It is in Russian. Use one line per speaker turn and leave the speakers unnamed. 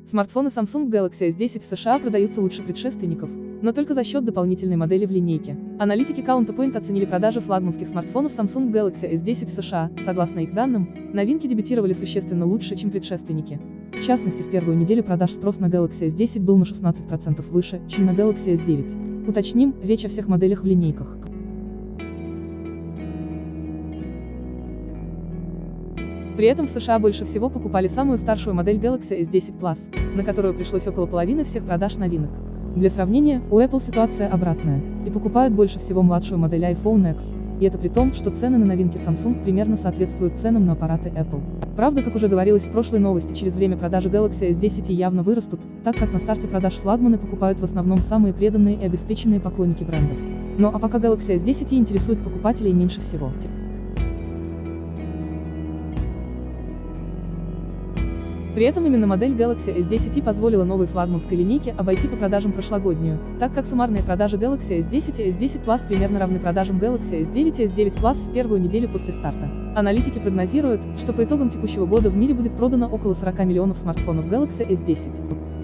Смартфоны Samsung Galaxy S10 в США продаются лучше предшественников, но только за счет дополнительной модели в линейке. Аналитики Counterpoint оценили продажи флагманских смартфонов Samsung Galaxy S10 в США. Согласно их данным, новинки дебютировали существенно лучше, чем предшественники. В частности, в первую неделю продаж спрос на Galaxy S10 был на 16% выше, чем на Galaxy S9. Уточним, речь о всех моделях в линейках. При этом в США больше всего покупали самую старшую модель Galaxy S10 Plus, на которую пришлось около половины всех продаж новинок. Для сравнения, у Apple ситуация обратная, и покупают больше всего младшую модель iPhone X, и это при том, что цены на новинки Samsung примерно соответствуют ценам на аппараты Apple. Правда, как уже говорилось в прошлой новости, через время продажи Galaxy S10 явно вырастут, так как на старте продаж флагманы покупают в основном самые преданные и обеспеченные поклонники брендов. Но а пока Galaxy S10 интересует покупателей меньше всего. При этом именно модель Galaxy S10 позволила новой флагманской линейке обойти по продажам прошлогоднюю, так как суммарные продажи Galaxy S10 и S10 Plus примерно равны продажам Galaxy S9 и S9 Plus в первую неделю после старта. Аналитики прогнозируют, что по итогам текущего года в мире будет продано около 40 миллионов смартфонов Galaxy S10.